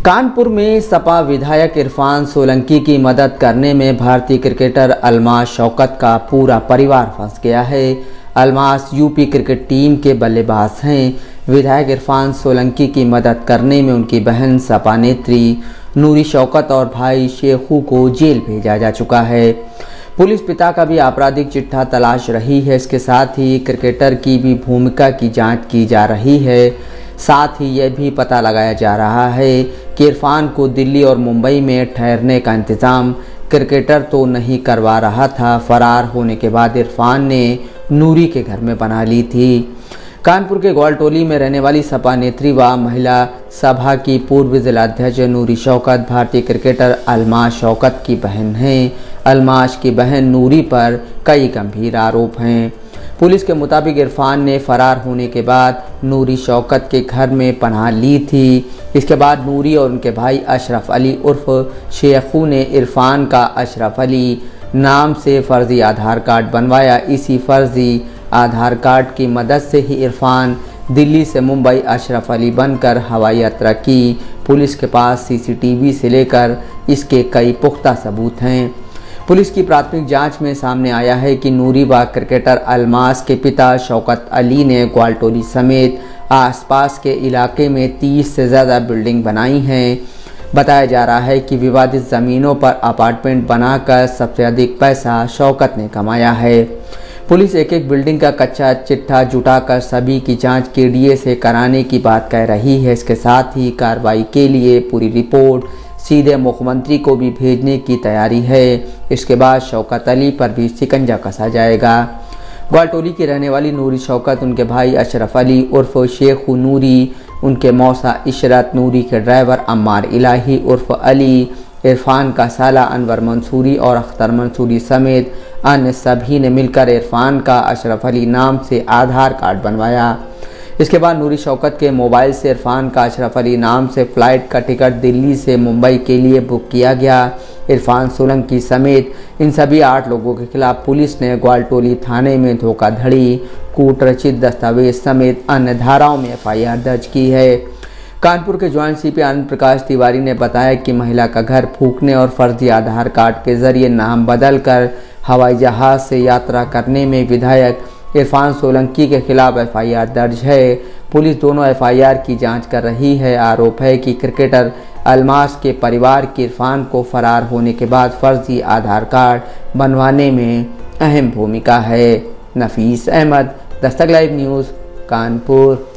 कानपुर में सपा विधायक इरफान सोलंकी की मदद करने में भारतीय क्रिकेटर अलमास शौकत का पूरा परिवार फंस गया है। अलमास यूपी क्रिकेट टीम के बल्लेबाज हैं। विधायक इरफान सोलंकी की मदद करने में उनकी बहन सपा नेत्री नूरी शौकत और भाई शेखू को जेल भेजा जा चुका है। पुलिस पिता का भी आपराधिक चिट्ठा तलाश रही है। इसके साथ ही क्रिकेटर की भी भूमिका की जांच की जा रही है। साथ ही यह भी पता लगाया जा रहा है कि इरफान को दिल्ली और मुंबई में ठहरने का इंतज़ाम क्रिकेटर तो नहीं करवा रहा था। फरार होने के बाद इरफान ने नूरी के घर में बना ली थी। कानपुर के ग्वालटोली में रहने वाली सपा नेत्री व महिला सभा की पूर्व जिलाध्यक्ष नूरी शौकत भारतीय क्रिकेटर अलमास शौकत की बहन हैं। अलमास की बहन नूरी पर कई गंभीर आरोप हैं। पुलिस के मुताबिक इरफान ने फरार होने के बाद नूरी शौकत के घर में पनाह ली थी। इसके बाद नूरी और उनके भाई अशरफ अली उर्फ शेखू ने इरफान का अशरफ अली नाम से फर्जी आधार कार्ड बनवाया। इसी फर्जी आधार कार्ड की मदद से ही इरफान दिल्ली से मुंबई अशरफ अली बनकर हवाई यात्रा की। पुलिस के पास सीसीटीवी से लेकर इसके कई पुख्ता सबूत हैं। पुलिस की प्राथमिक जांच में सामने आया है कि नूरी व क्रिकेटर अलमास के पिता शौकत अली ने ग्वालटोली समेत आसपास के इलाके में 30 से ज़्यादा बिल्डिंग बनाई हैं। बताया जा रहा है कि विवादित ज़मीनों पर अपार्टमेंट बनाकर सबसे अधिक पैसा शौकत ने कमाया है। पुलिस एक एक बिल्डिंग का कच्चा चिट्ठा जुटाकर सभी की जांच केडीए से कराने की बात कह रही है। इसके साथ ही कार्रवाई के लिए पूरी रिपोर्ट सीधे मुख्यमंत्री को भी भेजने की तैयारी है। इसके बाद शौकत अली पर भी शिकंजा कसा जाएगा। ग्वालटोली की रहने वाली नूरी शौकत, उनके भाई अशरफ अली उर्फ शेखू नूरी, उनके मौसा इशरत, नूरी के ड्राइवर अम्मार इलाही उर्फ अली, इरफान का साला अनवर मंसूरी और अख्तर मंसूरी समेत अन्य सभी ने मिलकर इरफान का अशरफ अली नाम से आधार कार्ड बनवाया। इसके बाद नूरी शौकत के मोबाइल से इरफान का अशरफ अली नाम से फ़्लाइट का टिकट दिल्ली से मुंबई के लिए बुक किया गया। इरफान सोलंकी समेत इन सभी 8 लोगों के खिलाफ पुलिस ने ग्वालटोली थाने में धोखाधड़ी, कूटरचित दस्तावेज समेत अन्य धाराओं में एफआईआर दर्ज की है। कानपुर के ज्वाइंट सीपी आनंद प्रकाश तिवारी ने बताया कि महिला का घर फूंकने और फर्जी आधार कार्ड के जरिए नाम बदलकर हवाई जहाज से यात्रा करने में विधायक इरफान सोलंकी के खिलाफ एफआईआर दर्ज है। पुलिस दोनों एफआईआर की जांच कर रही है। आरोप है कि क्रिकेटर अलमास के परिवार की इरफान को फरार होने के बाद फर्जी आधार कार्ड बनवाने में अहम भूमिका है। नफीस अहमद, दस्तक लाइव न्यूज़, कानपुर।